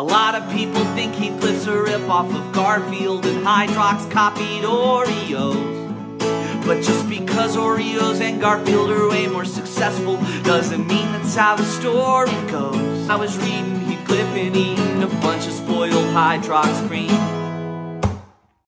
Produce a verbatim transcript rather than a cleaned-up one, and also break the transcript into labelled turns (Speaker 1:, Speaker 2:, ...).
Speaker 1: A lot of people think Heathcliff's a rip-off of Garfield and Hydrox copied Oreos. But just because Oreos and Garfield are way more successful doesn't mean that's how the story goes. I was reading Heathcliff and eating a bunch of spoiled Hydrox cream.